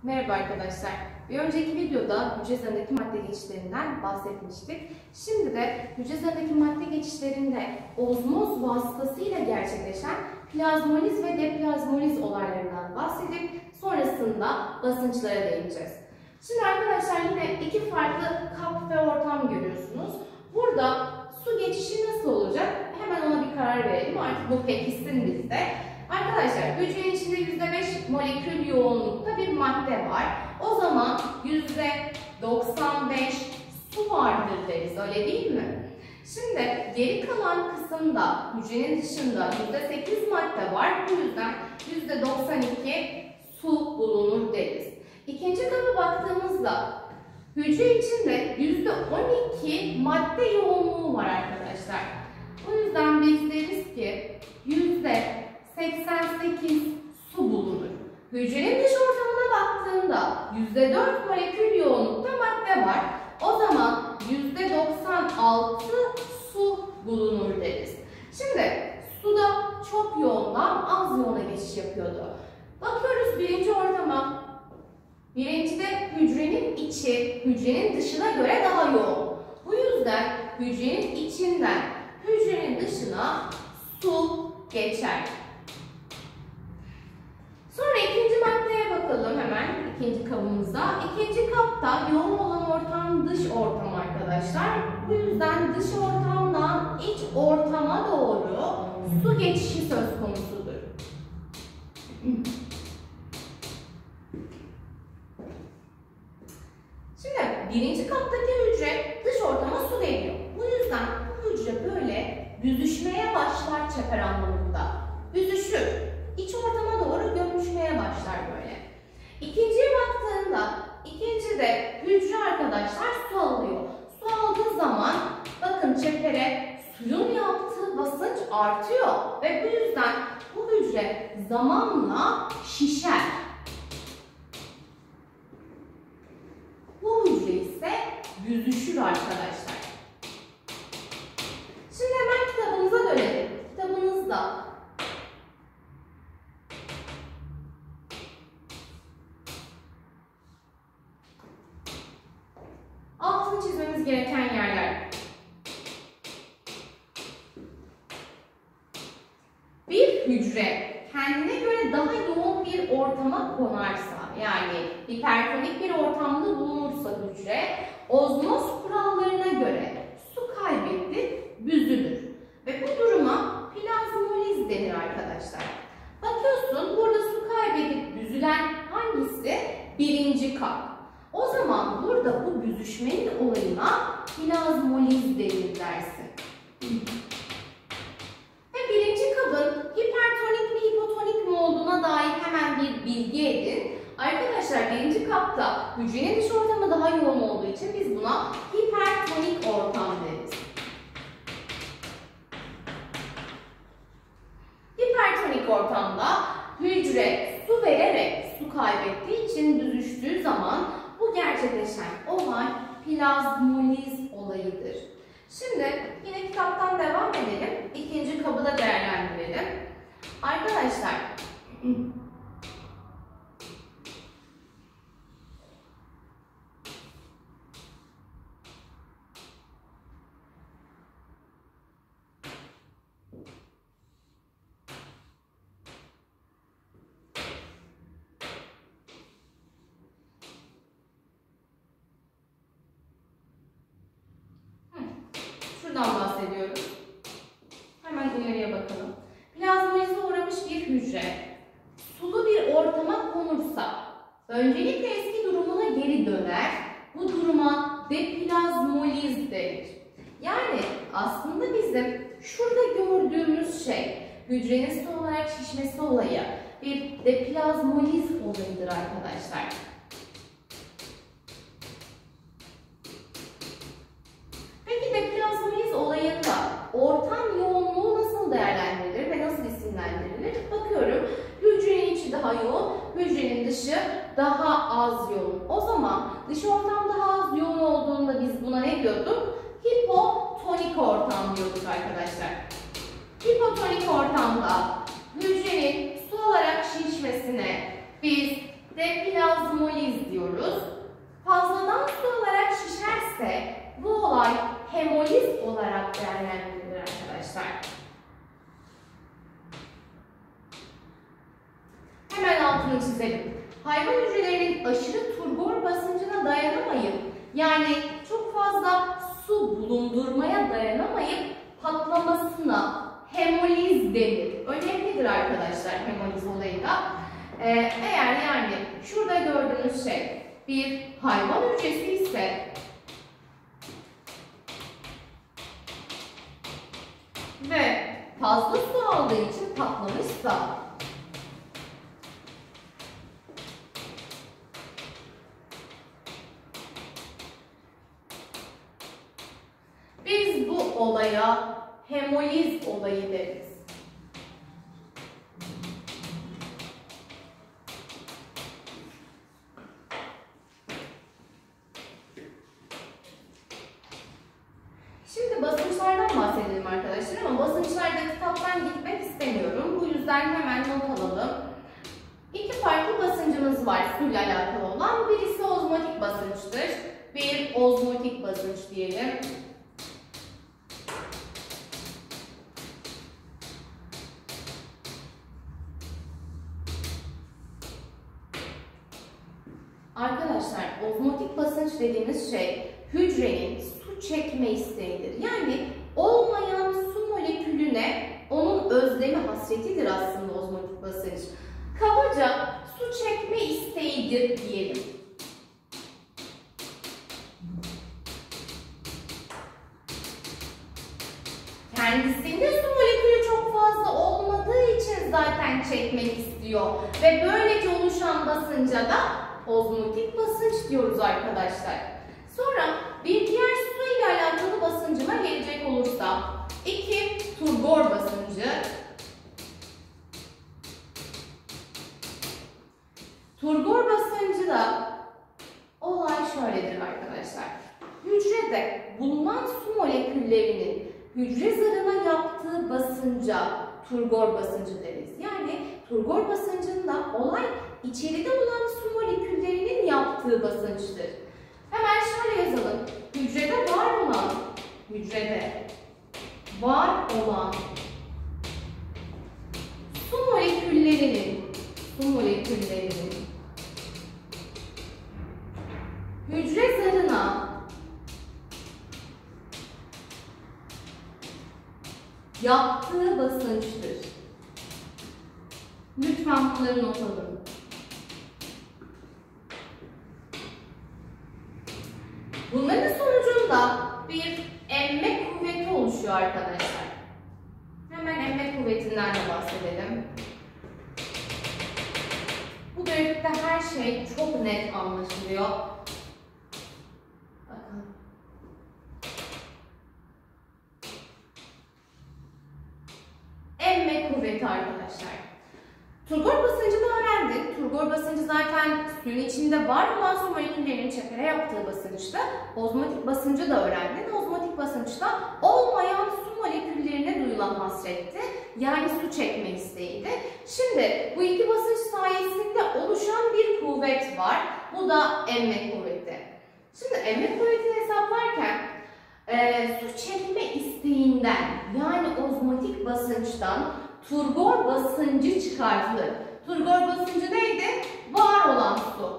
Merhaba arkadaşlar. Bir önceki videoda hücre zarındaki madde geçişlerinden bahsetmiştik. Şimdi de hücre zarındaki madde geçişlerinde ozmoz vasıtasıyla gerçekleşen plazmoliz ve deplazmoliz olaylarından bahsedip sonrasında basınçlara değineceğiz. Şimdi arkadaşlar yine iki farklı kap ve ortam görüyorsunuz. Burada su geçişi nasıl olacak? Hemen ona bir karar verelim. Artık bu pekişsin bizde. Arkadaşlar hücrenin içinde %5 molekül yoğunlukta bir madde var. O zaman %95 su vardır deriz, öyle değil mi? Şimdi geri kalan kısımda hücrenin dışında %8 madde var. Bu yüzden %92 su bulunur deriz. İkinci kaba baktığımızda hücre içinde %12 madde yoğunluğu var arkadaşlar. O yüzden biz deriz ki %88 su bulunur. Hücrenin dış ortamına baktığında %4 molekül yoğunlukta madde var. O zaman %96 su bulunur deriz. Şimdi suda çok yoğundan az yoğuna geçiş yapıyordu. Bakıyoruz birinci ortama. Birincide hücrenin içi, hücrenin dışına göre daha yoğun. Bu yüzden hücrenin içinden hücrenin dışına su geçer. Sonra ikinci maddeye bakalım hemen ikinci kabımıza. İkinci kapta yoğun olan ortam dış ortam arkadaşlar. Bu yüzden dış ortamdan iç ortama doğru su geçişi söz konusudur. Şimdi birinci kaptaki hücre dış ortama su veriyor. Bu yüzden bu hücre böyle büzüşmeye başlar çeper anlamında. Büzüşür. İç ortama doğru gömüşmeye başlar böyle. İkinciye baktığında ikincide hücre arkadaşlar su alıyor. Su aldığı zaman bakın çepere suyun yaptığı basınç artıyor ve bu yüzden bu hücre zamanla şişer. Bu hücre ise büzüşür arkadaşlar. Şimdi hemen kitabımıza dönelim. Kitabımızda altını çizmemiz gereken yerler. Bir hücre kendine göre daha yoğun bir ortama konarsa, yani hipertonik bir ortamda bulunursa hücre, ozmoz kurallarına göre su kaybetti, büzülür. Ve bu duruma plazmoliz denir arkadaşlar. Bakıyorsun burada su kaybedip büzülen hangisi? Birinci kap. O zaman burada bu büzüşmenin olayına plazmoliz denir dersin. Ve birinci kabın hipertonik mi hipotonik mi olduğuna dair hemen bir bilgi edin. Arkadaşlar birinci kapta hücrenin dış ortamı daha yoğun olduğu için biz buna hipertonik ortam deriz. Hipertonik ortamda hücre su vererek su kaybettiği için büzüştüğü zaman bu gerçekleşen olay plazmoliz olayıdır. Şimdi yine kitaptan devam edelim. İkinci kabı da değerlendirelim. Arkadaşlar şuradan bahsediyoruz. Hemen ileriye bakalım. Plazmolize uğramış bir hücre sulu bir ortama konursa öncelikle eski durumuna geri döner. Bu duruma deplazmoliz denir. Yani aslında bizim şurada gördüğümüz şey hücrenin su olarak şişmesi olayı bir deplazmoliz olayıdır arkadaşlar. Peki deplazmoliz olayında ortam yoğunluğu nasıl değerlendirilir ve nasıl isimlendirilir? Bakıyorum hücrenin içi daha yoğun, hücrenin dışı daha az yoğun. O zaman dış ortam daha az yoğun olduğunda biz buna ne diyorduk? Hipotonik ortam diyorduk arkadaşlar. Hipotonik ortamda hücrenin su olarak şişmesine biz deplazmoliz diyoruz. Fazladan su alarak şişerse bu olay hemoliz olarak değerlendirilir arkadaşlar. Hemen altını çizelim. Hayvan hücrelerinin aşırı turgor basıncına dayanamayıp, yani çok fazla su bulundurmaya dayanamayıp patlamasına hemoliz denir. Önemlidir arkadaşlar hemoliz olayı da. Eğer yani şurada gördüğünüz şey bir hayvan hücresi ise ve fazla su aldığı için patlamışsa, biz bu olaya hemoliz olayı deriz. Şimdi basınçlardan bahsedelim arkadaşlar, ama basınçlarda kitaptan gitmek istemiyorum. Bu yüzden hemen not alalım. İki farklı basıncımız var suyla alakalı olan. Birisi ozmotik basınçtır. Bir ozmotik basınç diyelim. Arkadaşlar, ozmotik basınç dediğimiz şey hücrenin su çekme isteğidir. Yani olmayan su molekülüne onun özlemi, hasretidir aslında ozmotik basınç. Kabaca su çekme isteğidir diyelim. Kendisinde su molekülü çok fazla olmadığı için zaten çekmek istiyor ve böylece oluşan basınca da ozmotik basınç diyoruz arkadaşlar. Sonra bir diğer su ile alakalı basıncıma gelecek olursa, 2 turgor basıncı. Turgor basıncı da olay şöyledir arkadaşlar. Hücrede bulunan su moleküllerinin hücre zarına yaptığı basınca turgor basıncı deriz. Yani turgor basıncında olay içeride olan su moleküllerinin yaptığı basınçtır. Hemen şöyle yazalım. Hücrede var olan su moleküllerinin hücre zarına yaptığı basınçtır. Lütfen bunları not alın. Bunların sonucunda bir emme kuvveti oluşuyor arkadaşlar. Hemen emme kuvvetinden de bahsedelim. Bu grafikte her şey çok net anlaşılıyor. Bakın. Emme kuvveti arkadaşlar. Turgor basıncını öğrendik. Turgor basıncı zaten suyun içinde var olan su moleküllerinin çepere yaptığı basınçta. Ozmotik basıncı da öğrendin. Ozmotik basınçta olmayan su moleküllerine duyulan hasretti. Yani su çekme isteğiydi. Şimdi bu iki basınç sayesinde oluşan bir kuvvet var. Bu da emme kuvveti. Şimdi emme kuvvetini hesaplarken su çekme isteğinden, yani ozmotik basınçtan turgor basıncı çıkartılır. Turgor basıncı neydi? Var olan su.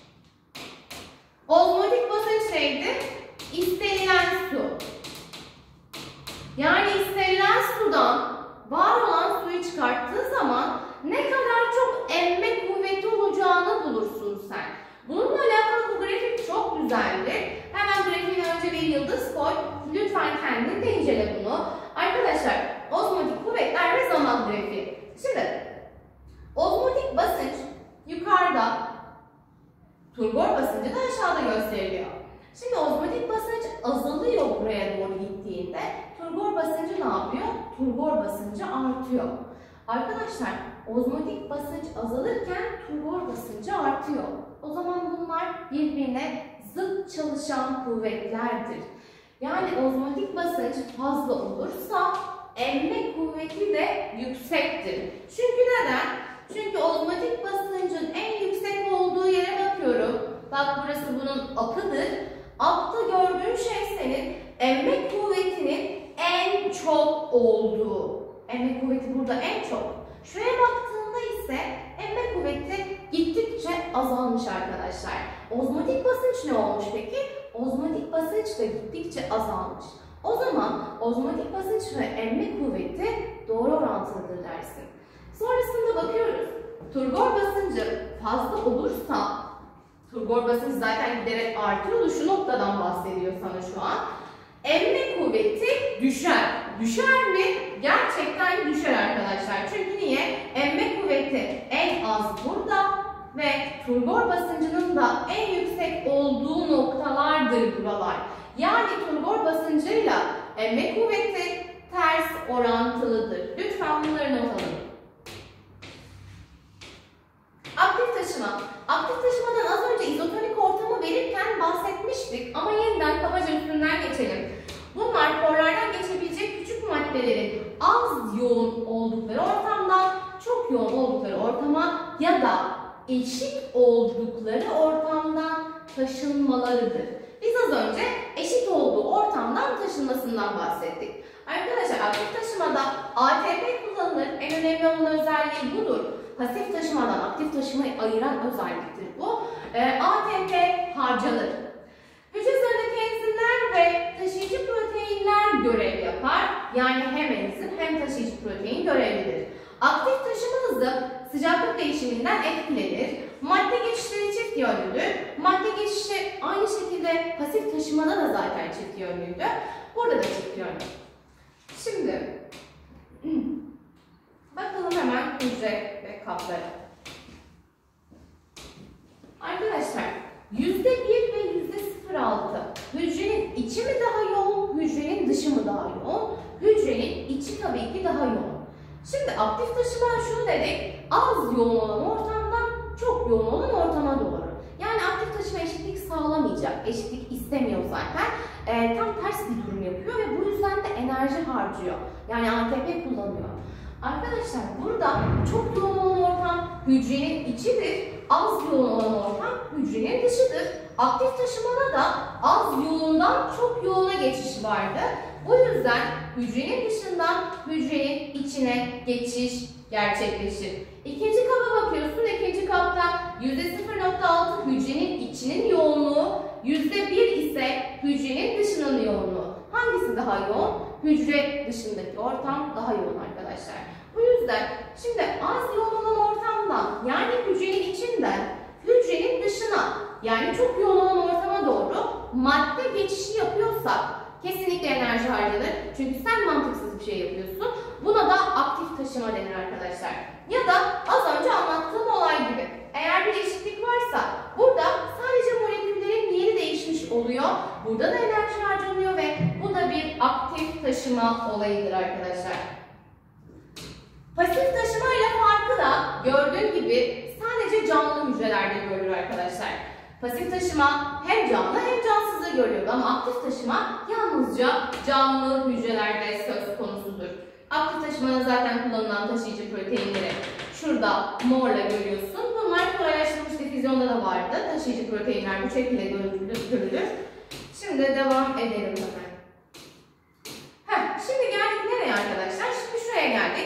Ozmotik basınç neydi? İstenilen su. Yani istenilen sudan var olan suyu çıkarttığı zaman ne kadar çok emme kuvveti olacağını bulursun sen. Bununla alakalı bu grafik çok güzeldir. Hemen grafiğine önce bir yıldız koy. Lütfen kendin de incele bunu. Arkadaşlar, ozmotik kuvvetler ve zaman grafiği. Şimdi ozmotik basınç yukarıda, turgor basıncı da aşağıda gösteriliyor. Şimdi ozmotik basınç azalıyor buraya doğru gittiğinde. Turgor basıncı ne yapıyor? Turgor basıncı artıyor. Arkadaşlar, ozmotik basınç azalırken turgor basıncı artıyor. O zaman bunlar birbirine zıt çalışan kuvvetlerdir. Yani ozmotik basınç fazla olursa emme kuvveti de yüksektir. Çünkü neden? Çünkü ozmotik basıncın en yüksek olduğu vücudunun apıdır. Apta gördüğün şey senin emme kuvvetinin en çok olduğu. Emme kuvveti burada en çok. Şuraya baktığında ise emme kuvveti gittikçe azalmış arkadaşlar. Ozmotik basınç ne olmuş peki? Ozmotik basınç da gittikçe azalmış. O zaman ozmotik basınç ve emme kuvveti doğru orantılıdır dersin. Sonrasında bakıyoruz. Turgor basıncı fazla olursa, turgor basıncı zaten giderek artıyor. Şu noktadan bahsediyor sana şu an. Emme kuvveti düşer. Düşer mi? Gerçekten düşer arkadaşlar. Çünkü niye? Emme kuvveti en az burada ve turgor basıncının da en yüksek olduğu noktalardır buralar. Yani turgor basıncıyla emme kuvveti ters orantılıdır. Lütfen bunları not alın. Aktif taşıma. Aktif taşımadan az önce izotonik ortamı verirken bahsetmiştik ama yeniden kabaca üstünden geçelim. Bunlar porlardan geçebilecek küçük maddelerin az yoğun oldukları ortamdan çok yoğun oldukları ortama ya da eşit oldukları ortamdan taşınmalarıdır. Biz az önce eşit olduğu ortamdan taşınmasından bahsettik. Arkadaşlar aktif taşımada ATP kullanılır. En önemli olan özelliği budur. Pasif taşımadan aktif taşımayı ayıran özelliktir bu. ATP harcanır. Hücre zarındaki enzimler ve taşıyıcı proteinler görev yapar. Yani hem enzim hem taşıyıcı protein görevlidir. Aktif taşıma hızı sıcaklık değişiminden etkilenir. Madde geçişleri çift yönlüdür. Madde geçişi aynı şekilde pasif taşımada da zaten çift yönlüydü. Burada da çift yönlü. Şimdi bakalım hemen hücre ve kaplara. Arkadaşlar %1 ve %0,6 hücrenin içi mi daha yoğun, hücrenin dışı mı daha yoğun? Hücrenin içi tabii ki daha yoğun. Şimdi aktif taşıma şunu dedik, az yoğun olan ortamdan çok yoğun olan ortama doğru. Yani aktif taşıma eşitlik sağlamayacak, eşitlik istemiyor zaten. Tam ters bir durum yapıyor ve bu yüzden de enerji harcıyor. Yani ATP kullanıyor. Arkadaşlar burada çok yoğun olan ortam hücrenin içidir, az yoğun olan ortam hücrenin dışıdır. Aktif taşımada da az yoğundan çok yoğuna geçiş vardı. Bu yüzden hücrenin dışından hücrenin içine geçiş gerçekleşir. İkinci kaba bakıyorsun. İkinci kapta %0,6 hücrenin içinin yoğunluğu, %1 ise hücrenin dışının yoğunluğu. Hangisi daha yoğun? Hücre dışındaki ortam daha yoğun arkadaşlar. Bu yüzden şimdi az yoğun olan ortamdan yani hücrenin içinden hücrenin dışına yani çok yoğun olan ortama doğru madde geçişi yapıyorsak kesinlikle enerji harcanır. Çünkü sen mantıksız bir şey yapıyorsun. Buna da aktif taşıma denir arkadaşlar. Ya da az önce anlattığım olay gibi. Eğer bir eşitlik varsa burada sadece moleküllerin yeri değişmiş oluyor. Burada da enerji harcanıyor ve bu da bir aktif taşıma olayıdır arkadaşlar. Pasif taşıma ile farkı da gördüğün gibi sadece canlı hücrelerde görülür arkadaşlar. Pasif taşıma hem canlı hem cansızda görülüyor ama aktif taşıma yalnızca canlı hücrelerde söz konusudur. Aktif taşımada zaten kullanılan taşıyıcı proteinleri şurada morla görüyorsun. Bunlar kolaylaştırılmış difüzyonda da vardı. Taşıyıcı proteinler bu şekilde görülür. Şimdi devam edelim hemen. Şimdi geldik nereye arkadaşlar? Şimdi şuraya geldik.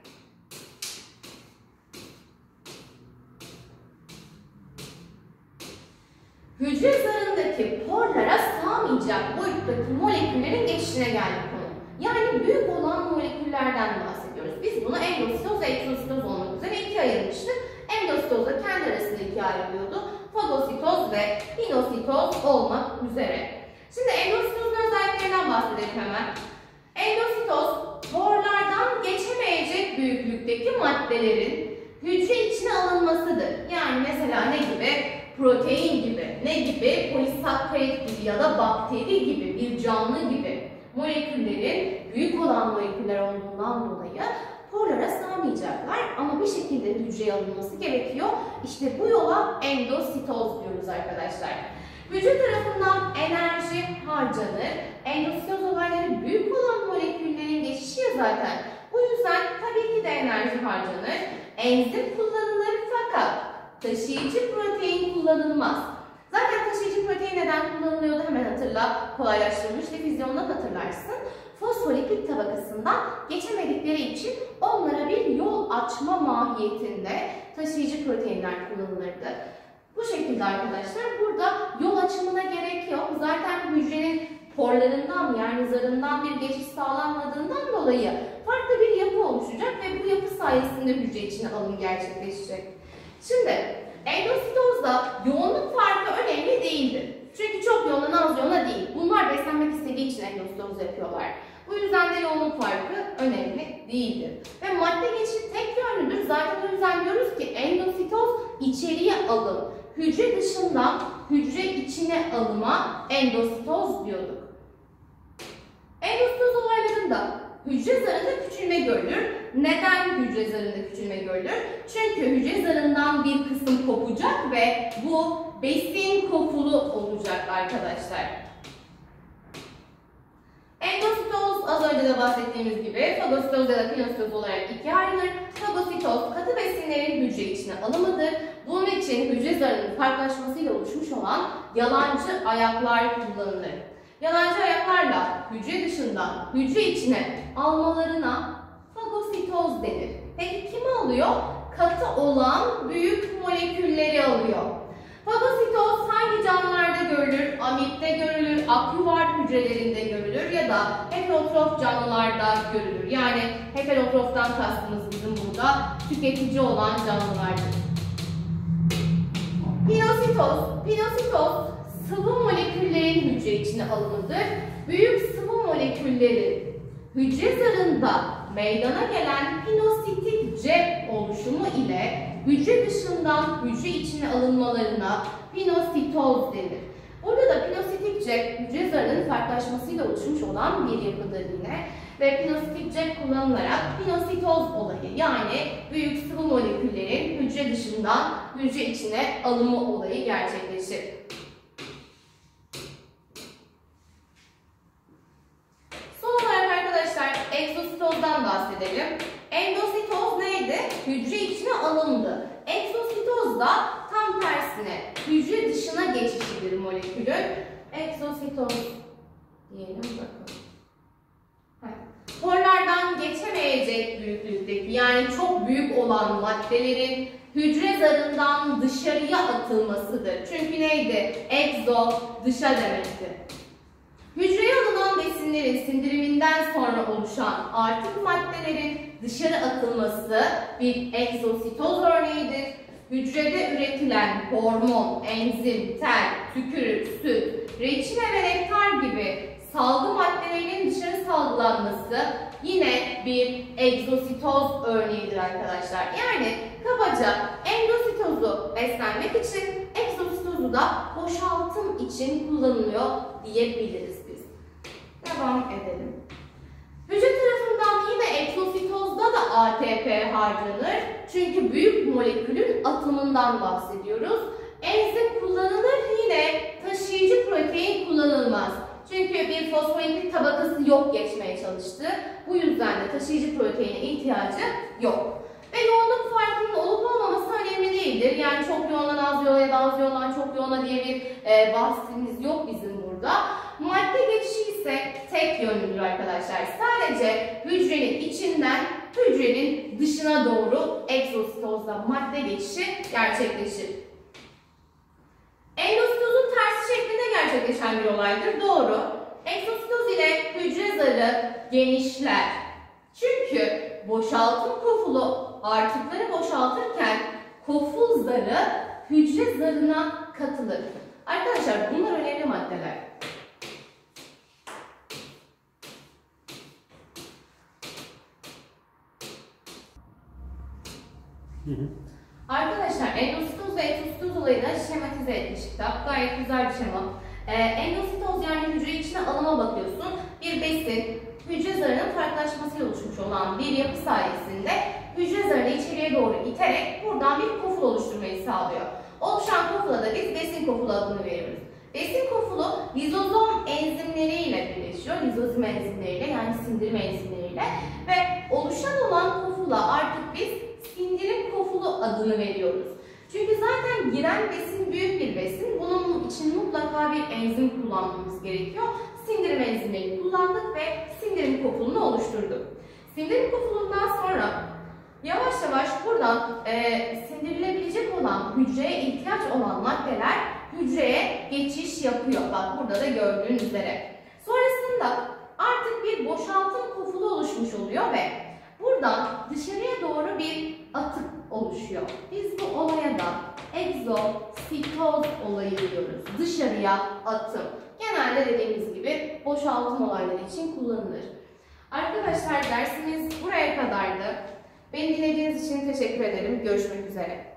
Hücre zarındaki porlara sığmayacak boyuttaki moleküllerin geçişine geldik konu. Yani büyük olan moleküllerden bahsediyoruz. Biz bunu endositoz ve egzositoz olmak üzere ikiye ayırmıştık. Endositoz da kendi arasında ikiye ayrılıyordu. Fagositoz ve inositoz olmak üzere. Şimdi endositozun özelliklerinden bahsedelim hemen. Endositoz, porlardan geçemeyecek büyüklükteki maddelerin hücre içine alınmasıdır. Yani mesela ne gibi? Protein gibi, ne gibi? Polisakkarit gibi ya da bakteri gibi, bir canlı gibi moleküllerin büyük olan moleküller olduğundan dolayı porlara sığmayacaklar ama bir şekilde hücreye alınması gerekiyor. İşte bu yola endositoz diyoruz arkadaşlar. Hücre tarafından enerji harcanır. Endositoz olayları büyük olan moleküllerin geçişi ya zaten. Bu yüzden tabii ki de enerji harcanır. Enzim kullanılır fakat taşıyıcı protein kullanılmaz. Zaten taşıyıcı protein neden kullanılıyordu hemen hatırla. Kolaylaştırılmış difüzyondan hatırlarsın. Fosfolipid tabakasından geçemedikleri için onlara bir yol açma mahiyetinde taşıyıcı proteinler kullanılırdı. Bu şekilde arkadaşlar burada yol açımına gerek yok. Zaten hücrenin porlarından yani zarından bir geçiş sağlanmadığından dolayı farklı bir yapı oluşacak ve bu yapı sayesinde hücre içine alım gerçekleşecek. Şimdi endositozda yoğunluk farkı önemli değildir. Çünkü çok yoğuna az yoğuna değil. Bunlar beslenmek istediği için endositoz yapıyorlar. Bu yüzden de yoğunluk farkı önemli değildir. Ve madde geçişi tek yönlüdür. Zaten o yüzden diyoruz ki endositoz içeriye alım. Hücre dışından hücre içine alıma endositoz diyorduk. Endositoz olaylarında hücre zarında küçülme görülür. Neden hücre zarında küçülme görülür? Çünkü hücre zarından bir kısım kopacak ve bu besin kofulu olacak arkadaşlar. Endositoz az önce de bahsettiğimiz gibi fagositoz ya da pinositoz olarak ikiye ayrılır. Fagositoz katı besinlerin hücre içine alımıdır. Bunun için hücre zarının farklılaşmasıyla oluşmuş olan yalancı ayaklar kullanılır. Yalancı ayaklarla hücre dışından hücre içine almalarına fagositoz denir. Peki kim alıyor? Katı olan büyük molekülleri alıyor. Fagositoz hangi canlılarda görülür? Amipte görülür, aküvart hücrelerinde görülür ya da heterotrof canlılarda görülür. Yani heterotroftan kastımız bizim burada tüketici olan canlılardır. Pinositoz sıvı moleküllerin hücre içine alımıdır. Büyük sıvı moleküllerin hücre zarında meydana gelen pinositik cep oluşumu ile hücre dışından hücre içine alınmalarına pinositoz denir. Burada da pinositik cep hücre zarının farklılaşmasıyla oluşmuş olan bir yapıdır yine. Ve pinositik cep kullanılarak pinositoz olayı yani büyük sıvı moleküllerin hücre dışından hücre içine alımı olayı gerçekleşir. Son olarak arkadaşlar egzositozdan bahsedelim. Endositoz neydi? Hücre içine alındı. Egzositoz da tam tersine hücre dışına geçişidir molekülün. Egzositoz diyelim bakalım. Porlardan geçemeyecek büyüklükteki yani çok büyük olan maddelerin hücre zarından dışarıya atılmasıdır. Çünkü neydi? Egzo dışa demekti. Hücreye alınan besinlerin sindiriminden sonra oluşan artık maddelerin dışarı atılması bir egzositoz örneğidir. Hücrede üretilen hormon, enzim, ter, tükürük, süt, reçine ve nektar gibi salgı maddelerinin dışarı salgılanması yine bir egzositoz örneğidir arkadaşlar. Yani kabaca endositozu beslenmek için, egzositozu da boşaltım için kullanılıyor diyebiliriz biz. Devam edelim. Hücre tarafından yine egzositozda da ATP harcanır. Çünkü büyük molekülün atımından bahsediyoruz. Enzim kullanılır, yine taşıyıcı protein kullanılmaz. Çünkü bir fosfolipid tabakası yok geçmeye çalıştı. Bu yüzden de taşıyıcı proteine ihtiyacı yok. Ve yoğunluk farkının olup olmaması önemli değildir. Yani çok yoğundan az yoğuna ya da az yoğundan çok yoğuna diye bir bahsimiz yok bizim burada. Madde geçişi ise tek yönlüdür arkadaşlar. Sadece hücrenin içinden hücrenin dışına doğru egzositozda madde geçişi gerçekleşir. Endositozun tersi şeklinde gerçekleşen bir olaydır. Doğru. Egzositoz ile hücre zarı genişler. Çünkü boşaltım kofulu artıkları boşaltırken koful zarı hücre zarına katılır. Arkadaşlar bunlar önemli maddeler. Arkadaşlar endositoz ve etositoz olayını şematize etmiş kitap. Gayet güzel bir şema. Endositoz yani hücre içine alıma bakıyorsun. Bir besin hücre zarının farklılaşmasıyla oluşmuş olan bir yapı sayesinde hücre zarını içeriye doğru iterek buradan bir koful oluşturmayı sağlıyor. Oluşan kofula da biz besin kofulu adını veriyoruz. Besin kofulu lizozom enzimleriyle birleşiyor. Lizozom enzimleriyle yani sindirim enzimleriyle ve oluşan olan kofula artık biz sindirim kofulu adını veriyoruz. Çünkü zaten giren besin besin büyük bir besin. Bunun için mutlaka bir enzim kullanmamız gerekiyor. Sindirim enzimlerini kullandık ve sindirim kopulunu oluşturduk. Sindirim kopulundan sonra yavaş yavaş buradan sindirilebilecek olan, hücreye ihtiyaç olan maddeler hücreye geçiş yapıyor. Bak burada da gördüğün üzere. Sonrasında artık bir boşaltım kofulu oluşmuş oluyor ve buradan dışarıya doğru bir atık oluşuyor. Biz bu olaya da egzositoz olayı diyoruz. Dışarıya atım. Genelde dediğimiz gibi boşaltım olayları için kullanılır. Arkadaşlar dersimiz buraya kadardı. Beni dinlediğiniz için teşekkür ederim. Görüşmek üzere.